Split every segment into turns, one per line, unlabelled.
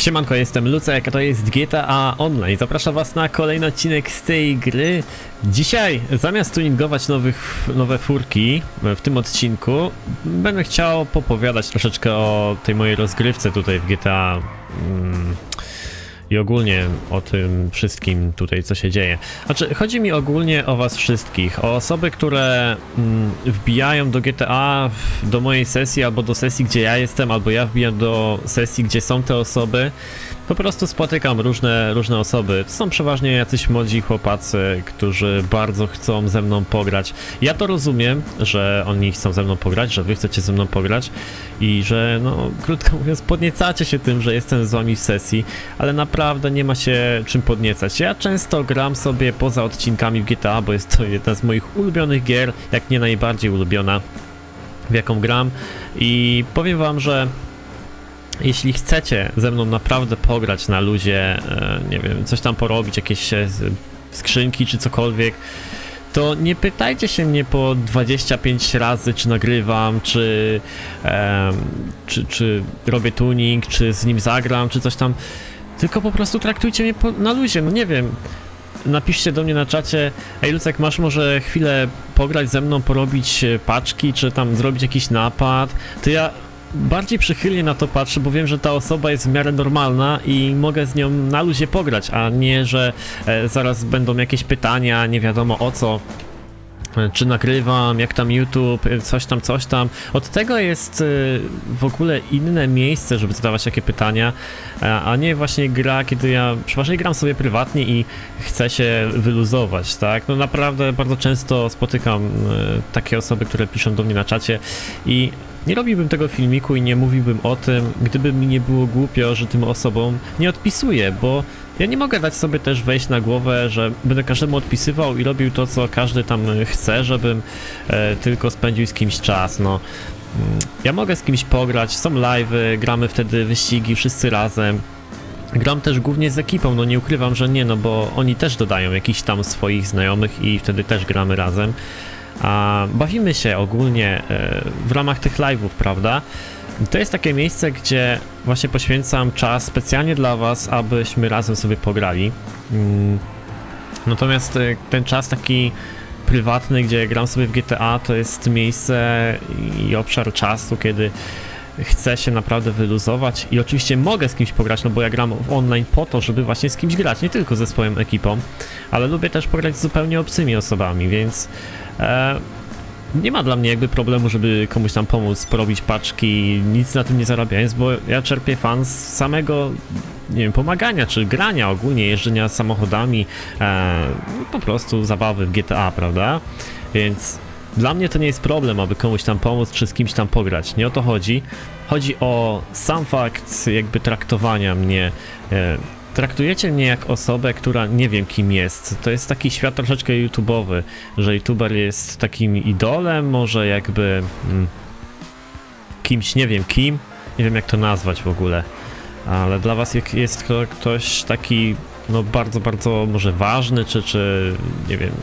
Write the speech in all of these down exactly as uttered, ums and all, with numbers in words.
Siemanko, jestem Lucek, a to jest G T A Online. Zapraszam was na kolejny odcinek z tej gry. Dzisiaj, zamiast tuningować nowych, nowe furki w tym odcinku, będę chciał popowiadać troszeczkę o tej mojej rozgrywce tutaj w G T A mm, i ogólnie o tym wszystkim tutaj, co się dzieje. Znaczy, chodzi mi ogólnie o was wszystkich, o osoby, które mm, wbijają do G T A, do mojej sesji, albo do sesji, gdzie ja jestem, albo ja wbijam do sesji, gdzie są te osoby. Po prostu spotykam różne, różne osoby. To są przeważnie jacyś młodzi chłopacy, którzy bardzo chcą ze mną pograć. Ja to rozumiem, że oni chcą ze mną pograć, że wy chcecie ze mną pograć i że, no, krótko mówiąc, podniecacie się tym, że jestem z wami w sesji, ale naprawdę nie ma się czym podniecać. Ja często gram sobie poza odcinkami w G T A, bo jest to jedna z moich ulubionych gier, jak nie najbardziej ulubiona, w jaką gram, i powiem wam, że jeśli chcecie ze mną naprawdę pograć na luzie, nie wiem, coś tam porobić, jakieś skrzynki czy cokolwiek, to nie pytajcie się mnie po dwadzieścia pięć razy, czy nagrywam, czy, e, czy, czy robię tuning, czy z nim zagram, czy coś tam, tylko po prostu traktujcie mnie po, na luzie, no nie wiem. Napiszcie do mnie na czacie: ej Lucek, masz może chwilę pograć ze mną, porobić paczki, czy tam zrobić jakiś napad, to ja bardziej przychylnie na to patrzę, bo wiem, że ta osoba jest w miarę normalna i mogę z nią na luzie pograć, a nie, że e, zaraz będą jakieś pytania, nie wiadomo o co, e, czy nagrywam, jak tam YouTube, e, coś tam, coś tam. Od tego jest e, w ogóle inne miejsce, żeby zadawać takie pytania, e, a nie właśnie gra, kiedy ja przeważnie gram sobie prywatnie i chcę się wyluzować, tak? No naprawdę bardzo często spotykam e, takie osoby, które piszą do mnie na czacie, i nie robiłbym tego filmiku i nie mówiłbym o tym, gdyby mi nie było głupio, że tym osobom nie odpisuję, bo ja nie mogę dać sobie też wejść na głowę, że będę każdemu odpisywał i robił to, co każdy tam chce, żebym e, tylko spędził z kimś czas, no. Ja mogę z kimś pograć, są live'y, gramy wtedy wyścigi wszyscy razem. Gram też głównie z ekipą, no nie ukrywam, że nie, no bo oni też dodają jakichś tam swoich znajomych i wtedy też gramy razem. A bawimy się ogólnie e, w ramach tych live'ów, prawda? To jest takie miejsce, gdzie właśnie poświęcam czas specjalnie dla was, abyśmy razem sobie pograli. Mm. Natomiast e, ten czas taki prywatny, gdzie gram sobie w G T A, to jest miejsce i obszar czasu, kiedy chcę się naprawdę wyluzować i oczywiście mogę z kimś pograć, no bo ja gram w online po to, żeby właśnie z kimś grać, nie tylko ze swoją ekipą, ale lubię też pograć z zupełnie obcymi osobami, więc e, nie ma dla mnie jakby problemu, żeby komuś tam pomóc, porobić paczki, nic na tym nie zarabiając, bo ja czerpię fan z samego, nie wiem, pomagania, czy grania ogólnie, jeżdżenia samochodami, e, po prostu zabawy w G T A, prawda? Więc dla mnie to nie jest problem, aby komuś tam pomóc, czy z kimś tam pograć. Nie o to chodzi. Chodzi o sam fakt jakby traktowania mnie. E, traktujecie mnie jak osobę, która nie wiem kim jest. To jest taki świat troszeczkę YouTube'owy, że YouTuber jest takim idolem, może jakby mm, kimś, nie wiem kim, nie wiem jak to nazwać w ogóle. Ale dla was jest to ktoś taki, no bardzo, bardzo może ważny, czy, czy nie wiem...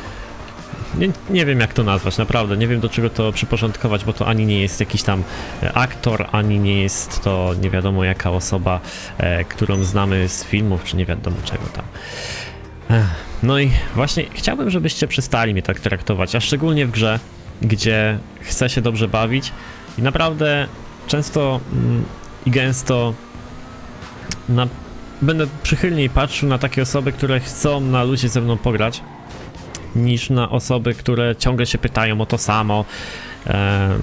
Nie, nie wiem jak to nazwać, naprawdę, nie wiem do czego to przyporządkować, bo to ani nie jest jakiś tam aktor, ani nie jest to nie wiadomo jaka osoba, e, którą znamy z filmów, czy nie wiadomo czego tam. Ech, no i właśnie chciałbym, żebyście przestali mnie tak traktować, a szczególnie w grze, gdzie chcę się dobrze bawić i naprawdę często mm, i gęsto na, będę przychylniej patrzył na takie osoby, które chcą na luzie ze mną pograć, niż na osoby, które ciągle się pytają o to samo, um,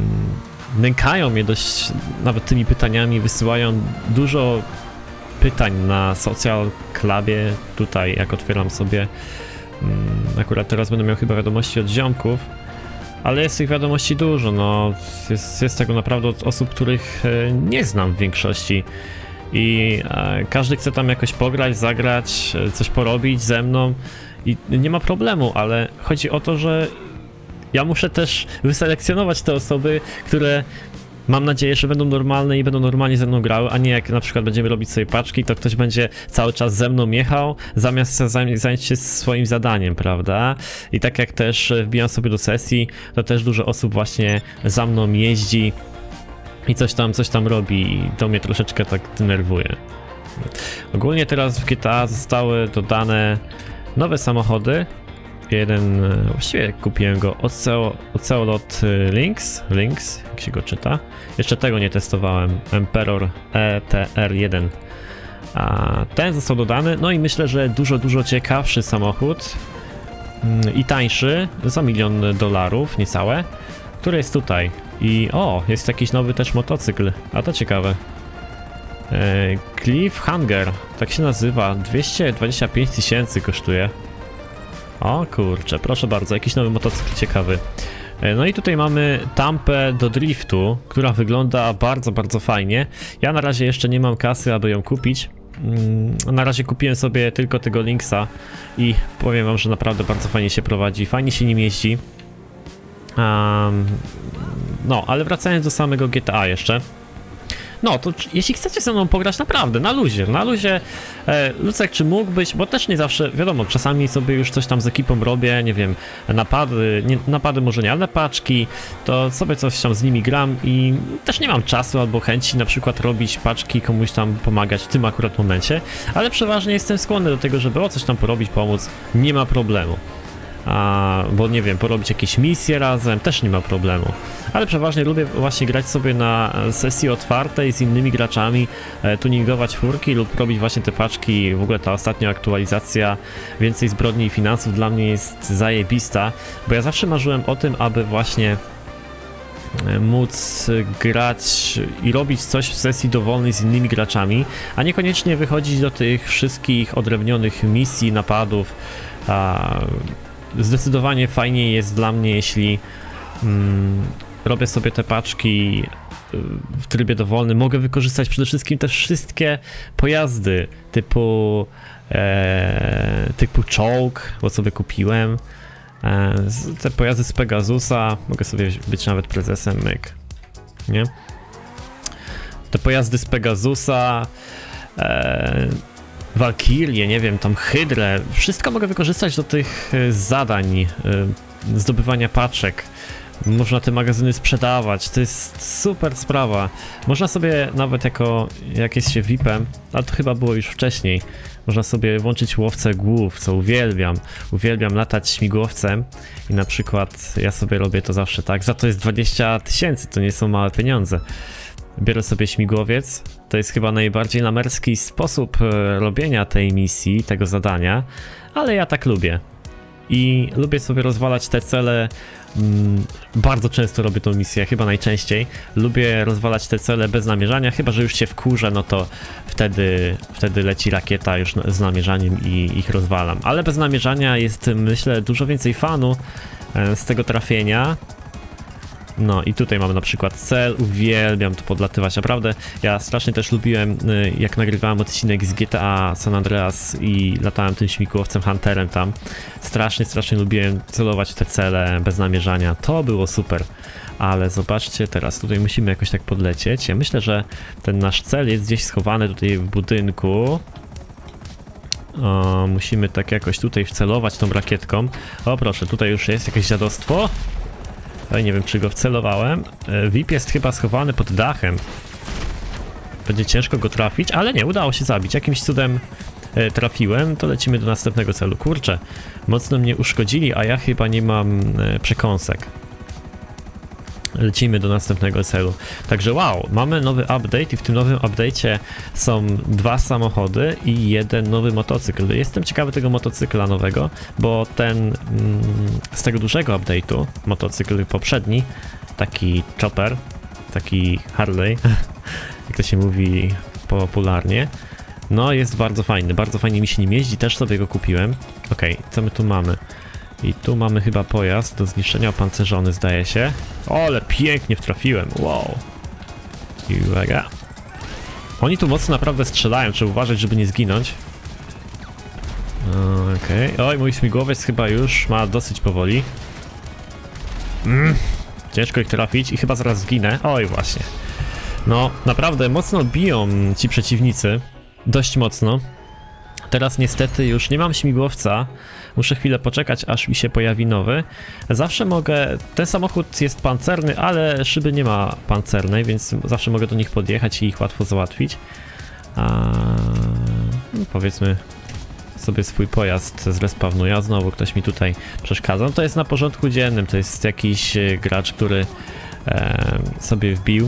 nękają mnie dość nawet tymi pytaniami, wysyłają dużo pytań na Social Clubie, tutaj jak otwieram sobie, um, akurat teraz będę miał chyba wiadomości od ziomków, ale jest tych wiadomości dużo, no jest, jest tego naprawdę od osób, których e, nie znam w większości. I e, każdy chce tam jakoś pograć, zagrać, coś porobić ze mną i nie ma problemu, ale chodzi o to, że ja muszę też wyselekcjonować te osoby, które mam nadzieję, że będą normalne i będą normalnie ze mną grały, a nie jak na przykład będziemy robić sobie paczki, to ktoś będzie cały czas ze mną jechał, zamiast zająć się swoim zadaniem, prawda? I tak jak też wbijam sobie do sesji, to też dużo osób właśnie za mną jeździ, i coś tam, coś tam robi i to mnie troszeczkę tak denerwuje. Ogólnie teraz w G T A zostały dodane nowe samochody. Jeden, właściwie kupiłem go, Ocelot Lynx, Lynx, jak się go czyta. Jeszcze tego nie testowałem, Emperor E T R jeden. A ten został dodany, no i myślę, że dużo, dużo ciekawszy samochód i tańszy, za milion dolarów, niecałe, który jest tutaj. I o, jest jakiś nowy też motocykl, a to ciekawe. E, Cliffhanger, tak się nazywa, dwieście dwadzieścia pięć tysięcy kosztuje. O kurczę, proszę bardzo, jakiś nowy motocykl ciekawy. E, no i tutaj mamy tampę do driftu, która wygląda bardzo, bardzo fajnie. Ja na razie jeszcze nie mam kasy, aby ją kupić. Mm, na razie kupiłem sobie tylko tego Lynxa i powiem wam, że naprawdę bardzo fajnie się prowadzi, fajnie się nim jeździ. Um, no, ale wracając do samego G T A jeszcze. No, to jeśli chcecie ze mną pograć naprawdę, na luzie, na luzie, e, Lucek, czy mógłbyś, bo też nie zawsze, wiadomo, czasami sobie już coś tam z ekipą robię, nie wiem, napady, nie, napady może nie, ale paczki, to sobie coś tam z nimi gram i też nie mam czasu albo chęci na przykład robić paczki, komuś tam pomagać w tym akurat momencie, ale przeważnie jestem skłonny do tego, żeby o coś tam porobić, pomóc, nie ma problemu. A, bo nie wiem, porobić jakieś misje razem, też nie ma problemu. Ale przeważnie lubię właśnie grać sobie na sesji otwartej z innymi graczami, e, tuningować furki lub robić właśnie te paczki. W ogóle ta ostatnia aktualizacja Więcej zbrodni i finansów dla mnie jest zajebista, bo ja zawsze marzyłem o tym, aby właśnie móc grać i robić coś w sesji dowolnej z innymi graczami, a niekoniecznie wychodzić do tych wszystkich odrębnionych misji, napadów. A, zdecydowanie fajniej jest dla mnie, jeśli mm, robię sobie te paczki w trybie dowolnym. Mogę wykorzystać przede wszystkim te wszystkie pojazdy typu e, typu czołg, bo sobie kupiłem. E, te pojazdy z Pegasusa, mogę sobie być nawet prezesem, myk, nie? Te pojazdy z Pegasusa, e, Walkirię, nie wiem, tam Hydrę, wszystko mogę wykorzystać do tych zadań, y, zdobywania paczek. Można te magazyny sprzedawać, to jest super sprawa. Można sobie nawet jako, jak jest się V I P-em, ale to chyba było już wcześniej, można sobie włączyć łowcę głów, co uwielbiam. Uwielbiam latać śmigłowcem i na przykład ja sobie robię to zawsze tak, za to jest dwadzieścia tysięcy, to nie są małe pieniądze. Biorę sobie śmigłowiec, to jest chyba najbardziej lamerski sposób robienia tej misji, tego zadania, ale ja tak lubię. I lubię sobie rozwalać te cele, mm, bardzo często robię tą misję, chyba najczęściej. Lubię rozwalać te cele bez namierzania, chyba że już się wkurzę, no to wtedy, wtedy leci rakieta już z namierzaniem i ich rozwalam. Ale bez namierzania jest, myślę, dużo więcej fanu z tego trafienia. No i tutaj mamy na przykład cel, uwielbiam to podlatywać, naprawdę ja strasznie też lubiłem, jak nagrywałem odcinek z G T A San Andreas i latałem tym śmigłowcem Hunterem tam, strasznie, strasznie lubiłem celować w te cele bez namierzania, to było super, ale zobaczcie teraz, tutaj musimy jakoś tak podlecieć, ja myślę, że ten nasz cel jest gdzieś schowany tutaj w budynku. O, musimy tak jakoś tutaj wcelować tą rakietką, o proszę, tutaj już jest jakieś dziadostwo. Oj, nie wiem, czy go wcelowałem. V I P jest chyba schowany pod dachem. Będzie ciężko go trafić, ale nie, udało się zabić. Jakimś cudem e, trafiłem, to lecimy do następnego celu. Kurczę, mocno mnie uszkodzili, a ja chyba nie mam e, przekąsek. Lecimy do następnego celu. Także wow, mamy nowy update i w tym nowym update'cie są dwa samochody i jeden nowy motocykl. Jestem ciekawy tego motocykla nowego, bo ten mm, z tego dużego update'u, motocykl poprzedni, taki chopper, taki Harley, jak to się mówi popularnie, no jest bardzo fajny, bardzo fajnie mi się nim jeździ, też sobie go kupiłem. Okej, okay, co my tu mamy? I tu mamy chyba pojazd do zniszczenia, opancerzony, zdaje się. O, ale pięknie wtrafiłem, wow. I uwaga. Oni tu mocno naprawdę strzelają, trzeba uważać, żeby nie zginąć. Okej, okay. Oj, mój śmigłowiec chyba już ma dosyć powoli. Mm. Ciężko ich trafić i chyba zaraz zginę. Oj, właśnie. No, naprawdę mocno biją ci przeciwnicy. Dość mocno. Teraz niestety już nie mam śmigłowca. Muszę chwilę poczekać, aż mi się pojawi nowy. Zawsze mogę... Ten samochód jest pancerny, ale szyby nie ma pancernej, więc zawsze mogę do nich podjechać i ich łatwo załatwić. A... No, powiedzmy sobie swój pojazd zrespawnuję, a znowu ktoś mi tutaj przeszkadza. No to jest na porządku dziennym, to jest jakiś gracz, który e, sobie wbił.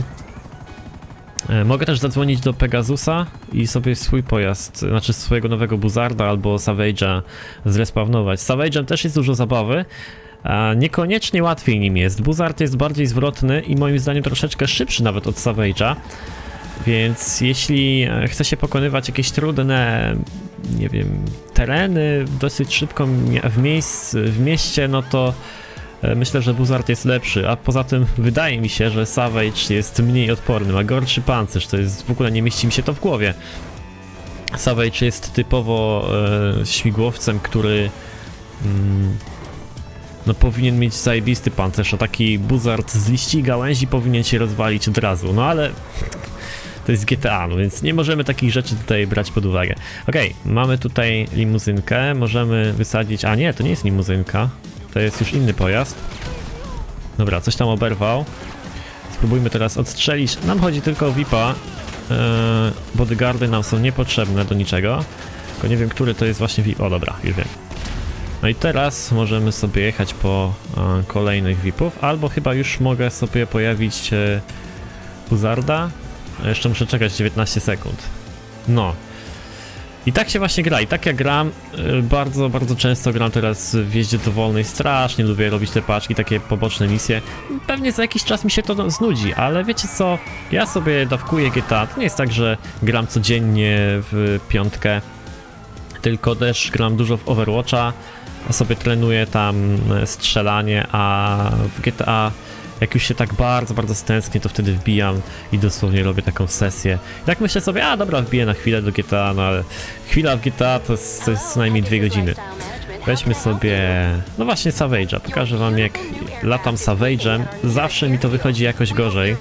E, mogę też zadzwonić do Pegasusa i sobie swój pojazd, znaczy swojego nowego Buzzarda albo Savage'a zrespawnować. Z Savage'em też jest dużo zabawy, a niekoniecznie łatwiej nim jest. Buzzard jest bardziej zwrotny i moim zdaniem troszeczkę szybszy nawet od Savage'a. Więc jeśli chce się pokonywać jakieś trudne, nie wiem, tereny dosyć szybko w, miejsc, w mieście, no to myślę, że Buzzard jest lepszy, a poza tym wydaje mi się, że Savage jest mniej odporny, ma gorszy pancerz, to jest w ogóle nie mieści mi się to w głowie. Savage jest typowo e, śmigłowcem, który mm, no powinien mieć zajebisty pancerz, a taki Buzzard z liści i gałęzi powinien się rozwalić od razu, no ale... To jest G T A, no więc nie możemy takich rzeczy tutaj brać pod uwagę. Okej, okay, mamy tutaj limuzynkę, możemy wysadzić... A nie, to nie jest limuzynka, to jest już inny pojazd. Dobra, coś tam oberwał. Spróbujmy teraz odstrzelić. Nam chodzi tylko o V I P-a. Eee, bodyguardy nam są niepotrzebne do niczego. Tylko nie wiem, który to jest właśnie V I P. O, dobra, już wiem. No i teraz możemy sobie jechać po e, kolejnych V I P-ów, albo chyba już mogę sobie pojawić e, Buzzarda. Jeszcze muszę czekać dziewiętnaście sekund. No. I tak się właśnie gra. I tak ja gram. Bardzo, bardzo często gram teraz w jeździe dowolnej. Strasznie lubię robić te paczki, takie poboczne misje. Pewnie za jakiś czas mi się to znudzi, ale wiecie co? Ja sobie dawkuję G T A. To nie jest tak, że gram codziennie w piątkę. Tylko też gram dużo w Overwatcha. Sobie trenuję tam strzelanie, a w G T A... Jak już się tak bardzo, bardzo stęsknię, to wtedy wbijam i dosłownie robię taką sesję. I tak myślę sobie, a dobra, wbiję na chwilę do G T A, no ale chwila w G T A to jest, to jest co najmniej dwie godziny. Weźmy sobie, no właśnie Savage'a, pokażę wam jak latam Savage'em, zawsze mi to wychodzi jakoś gorzej.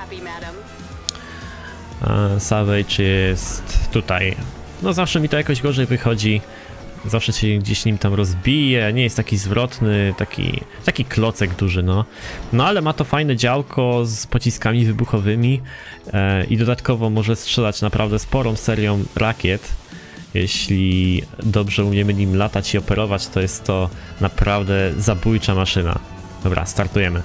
A Savage jest tutaj, no zawsze mi to jakoś gorzej wychodzi. Zawsze się gdzieś nim tam rozbije, nie jest taki zwrotny, taki, taki klocek duży, no. No ale ma to fajne działko z pociskami wybuchowymi e, i dodatkowo może strzelać naprawdę sporą serią rakiet. Jeśli dobrze umiemy nim latać i operować, to jest to naprawdę zabójcza maszyna. Dobra, startujemy.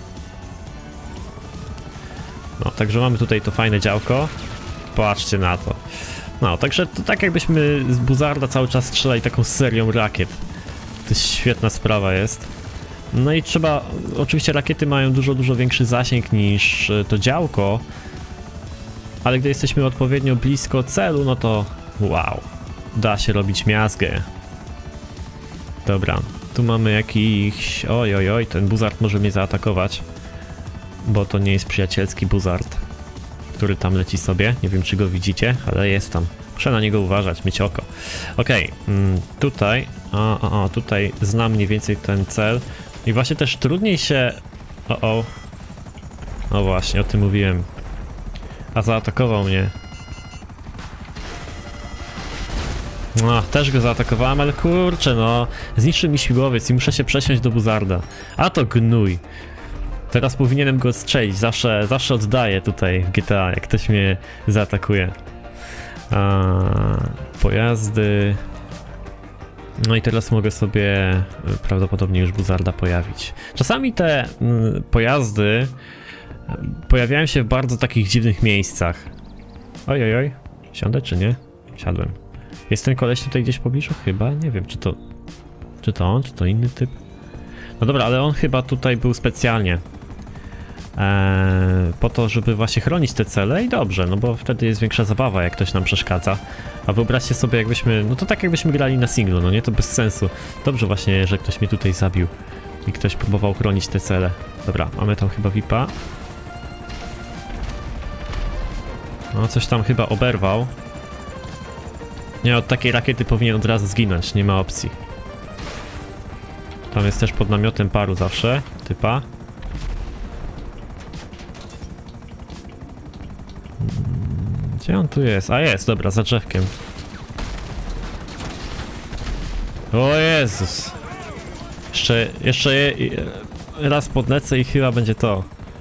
No, także mamy tutaj to fajne działko. Patrzcie na to. No, także to tak jakbyśmy z Buzzarda cały czas strzelali taką serią rakiet. To jest świetna sprawa jest. No i trzeba... Oczywiście rakiety mają dużo, dużo większy zasięg niż to działko. Ale gdy jesteśmy odpowiednio blisko celu, no to... Wow. Da się robić miazgę. Dobra. Tu mamy jakiś... Oj, oj, oj, ten Buzzard może mnie zaatakować. Bo to nie jest przyjacielski Buzzard, który tam leci sobie. Nie wiem, czy go widzicie, ale jest tam. Muszę na niego uważać, mieć oko. Okej, okay, tutaj, a, a, a, tutaj znam mniej więcej ten cel. I właśnie też trudniej się... O, o. No właśnie, o tym mówiłem. A zaatakował mnie. No, też go zaatakowałem, ale kurczę, no. Zniszczył mi śmigłowiec i muszę się przesiąść do Buzzarda. A to gnój. Teraz powinienem go strzelić, zawsze, zawsze oddaję tutaj w G T A, jak ktoś mnie zaatakuje. A, pojazdy... No i teraz mogę sobie prawdopodobnie już Buzzarda pojawić. Czasami te mm, pojazdy pojawiają się w bardzo takich dziwnych miejscach. Oj, oj, oj, siądę czy nie? Siadłem. Jest ten koleś tutaj gdzieś w pobliżu? Chyba, nie wiem, czy to... Czy to on, czy to inny typ? No dobra, ale on chyba tutaj był specjalnie. Eee, po to, żeby właśnie chronić te cele i dobrze, no bo wtedy jest większa zabawa, jak ktoś nam przeszkadza. A wyobraźcie sobie, jakbyśmy, no to tak jakbyśmy grali na singlu, no nie, to bez sensu. Dobrze właśnie, że ktoś mnie tutaj zabił i ktoś próbował chronić te cele. Dobra, mamy tam chyba V I P-a. No, coś tam chyba oberwał. Nie, od takiej rakiety powinien od razu zginąć, nie ma opcji. Tam jest też pod namiotem paru zawsze, typa. Gdzie on tu jest? A jest, dobra, za drzewkiem. O Jezus. Jeszcze, jeszcze je, raz podlecę i chyba będzie to.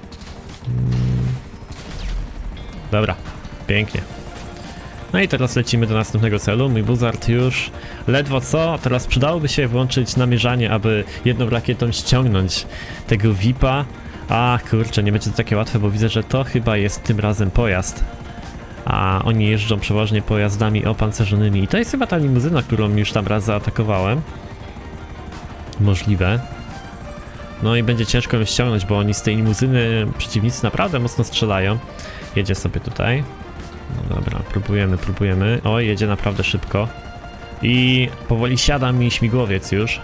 Dobra, pięknie. No i teraz lecimy do następnego celu. Mój Buzzard już ledwo co. Teraz przydałoby się włączyć namierzanie, aby jedną rakietą ściągnąć tego V I P-a. A kurczę, nie będzie to takie łatwe, bo widzę, że to chyba jest tym razem pojazd. A oni jeżdżą przeważnie pojazdami opancerzonymi. I to jest chyba ta limuzyna, którą już tam raz zaatakowałem. Możliwe. No i będzie ciężko ją ściągnąć, bo oni z tej limuzyny przeciwnicy naprawdę mocno strzelają. Jedzie sobie tutaj. No dobra, próbujemy, próbujemy. O, jedzie naprawdę szybko. I powoli siada mi śmigłowiec już.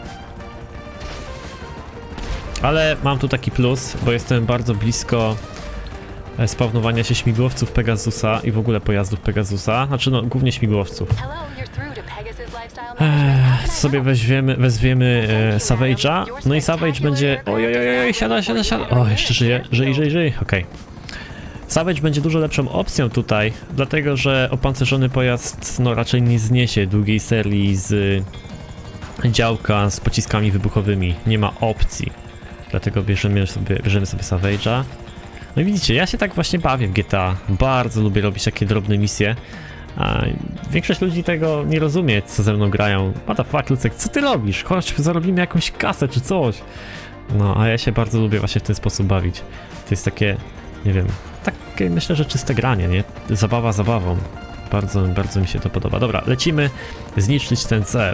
Ale mam tu taki plus, bo jestem bardzo blisko spawnowania się śmigłowców Pegasusa i w ogóle pojazdów Pegasusa. Znaczy no, głównie śmigłowców. Eee, sobie weźmiemy, wezwiemy e, Savage'a. No i Savage będzie... Ojojojoj, siada, siada, siada. O, jeszcze żyje, żyj, żyj, żyj. Okej. Okay. Savage będzie dużo lepszą opcją tutaj, dlatego że opancerzony pojazd no raczej nie zniesie długiej serii z działka z pociskami wybuchowymi. Nie ma opcji. Dlatego bierzemy sobie, bierzemy sobie Savage'a. No i widzicie, ja się tak właśnie bawię w G T A. Bardzo lubię robić takie drobne misje. A większość ludzi tego nie rozumie, co ze mną grają. What the fuck, Lucek, co ty robisz? Chodź, zarobimy jakąś kasę czy coś. No, a ja się bardzo lubię właśnie w ten sposób bawić. To jest takie, nie wiem, takie myślę, że czyste granie, nie? Zabawa zabawą. Bardzo, bardzo mi się to podoba. Dobra, lecimy zniszczyć ten cel.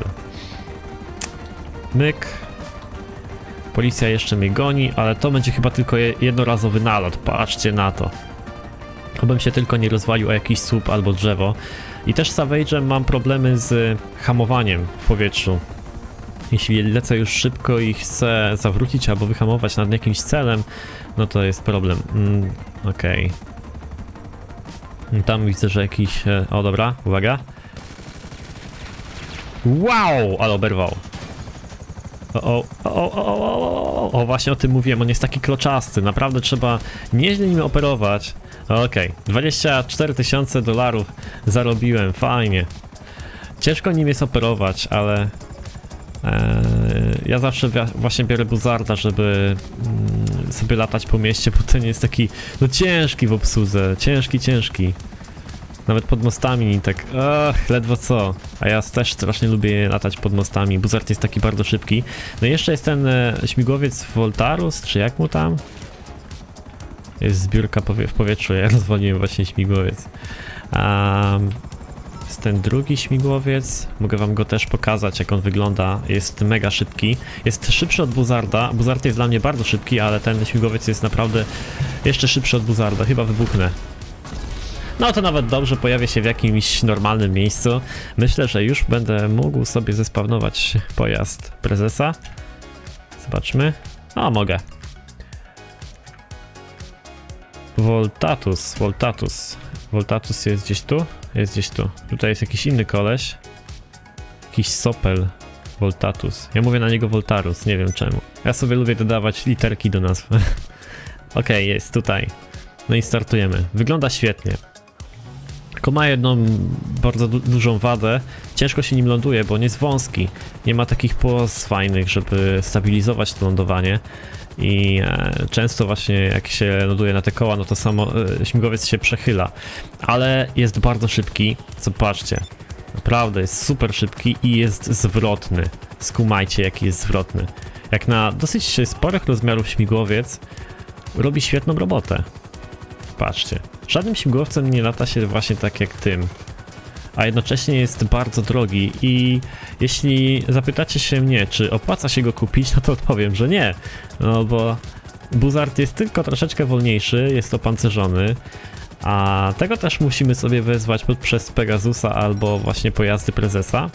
Myk. Policja jeszcze mnie goni, ale to będzie chyba tylko jednorazowy nalot. Patrzcie na to. Obym się tylko nie rozwalił o jakiś słup albo drzewo. I też z Savage'em mam problemy z hamowaniem w powietrzu. Jeśli lecę już szybko i chcę zawrócić albo wyhamować nad jakimś celem, no to jest problem. Mm, Okej. Okay. Tam widzę, że jakiś... O dobra, uwaga. Wow, ale oberwał. O, o, o, o, o, o, właśnie o tym mówiłem, on jest taki kloczasty, naprawdę trzeba nieźle nim operować. Okej, okay. dwadzieścia cztery tysiące dolarów zarobiłem, fajnie. Ciężko nim jest operować, ale e, ja zawsze właśnie biorę Buzzarda, żeby mm, sobie latać po mieście, bo ten jest taki no ciężki w obsłudze, ciężki, ciężki. Nawet pod mostami tak, ach, ledwo co. A ja też strasznie lubię latać pod mostami. Buzzard jest taki bardzo szybki. No i jeszcze jest ten e, śmigłowiec Voltarus, czy jak mu tam? Jest zbiórka powie w powietrzu, ja rozwaliłem właśnie śmigłowiec. Um, jest ten drugi śmigłowiec, mogę wam go też pokazać, jak on wygląda. Jest mega szybki. Jest szybszy od Buzzarda. Buzzard jest dla mnie bardzo szybki, ale ten śmigłowiec jest naprawdę jeszcze szybszy od Buzzarda. Chyba wybuchnę. No to nawet dobrze, pojawię się w jakimś normalnym miejscu. Myślę, że już będę mógł sobie zespawnować pojazd prezesa. Zobaczmy. O, mogę. Voltatus, Voltatus. Voltatus jest gdzieś tu? Jest gdzieś tu. Tutaj jest jakiś inny koleś. Jakiś sopel. Voltatus. Ja mówię na niego Voltarus, nie wiem czemu. Ja sobie lubię dodawać literki do nazw. Okej, okay, jest tutaj. No i startujemy. Wygląda świetnie. Tylko ma jedną bardzo du dużą wadę. Ciężko się nim ląduje, bo on jest wąski. Nie ma takich pos fajnych, żeby stabilizować to lądowanie. I e, często właśnie jak się ląduje na te koła, no to samo e, śmigłowiec się przechyla. Ale jest bardzo szybki. Zobaczcie. Naprawdę jest super szybki i jest zwrotny. Skumajcie, jaki jest zwrotny. Jak na dosyć sporych rozmiarów śmigłowiec robi świetną robotę. Patrzcie. Żadnym śmigłowcem nie lata się właśnie tak jak tym. A jednocześnie jest bardzo drogi i jeśli zapytacie się mnie, czy opłaca się go kupić, no to odpowiem, że nie. No bo Buzzard jest tylko troszeczkę wolniejszy, jest opancerzony, a tego też musimy sobie wezwać przez Pegasusa albo właśnie pojazdy prezesa.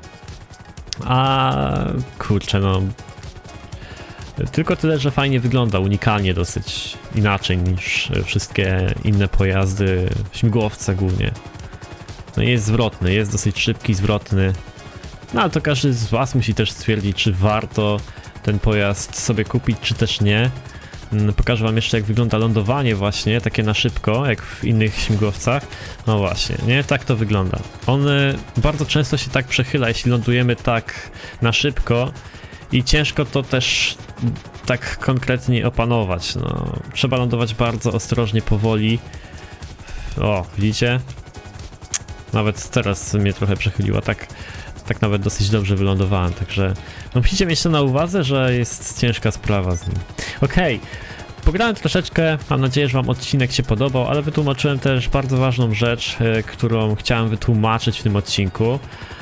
A kurczę no... Tylko tyle, że fajnie wygląda, unikalnie dosyć, inaczej niż wszystkie inne pojazdy, śmigłowce głównie. No jest zwrotny, jest dosyć szybki, zwrotny. No ale to każdy z was musi też stwierdzić, czy warto ten pojazd sobie kupić, czy też nie. Mm, Pokażę wam jeszcze, jak wygląda lądowanie właśnie, takie na szybko, jak w innych śmigłowcach. No właśnie, nie? Tak to wygląda. On y, bardzo często się tak przechyla, jeśli lądujemy tak na szybko i ciężko to też tak konkretnie opanować. No, trzeba lądować bardzo ostrożnie, powoli. O, widzicie? Nawet teraz mnie trochę przechyliła, tak, tak nawet dosyć dobrze wylądowałem, także no musicie mieć to na uwadze, że jest ciężka sprawa z nim. Okej, okay. Pograłem troszeczkę, mam nadzieję, że wam odcinek się podobał, ale wytłumaczyłem też bardzo ważną rzecz, y, którą chciałem wytłumaczyć w tym odcinku. Um,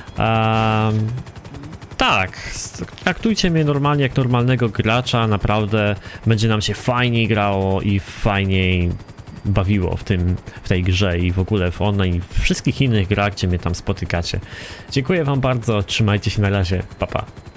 tak, traktujcie mnie normalnie jak normalnego gracza, naprawdę będzie nam się fajniej grało i fajniej bawiło w tym, w tej grze i w ogóle w online i w wszystkich innych grach, gdzie mnie tam spotykacie. Dziękuję wam bardzo, trzymajcie się, na razie, pa pa.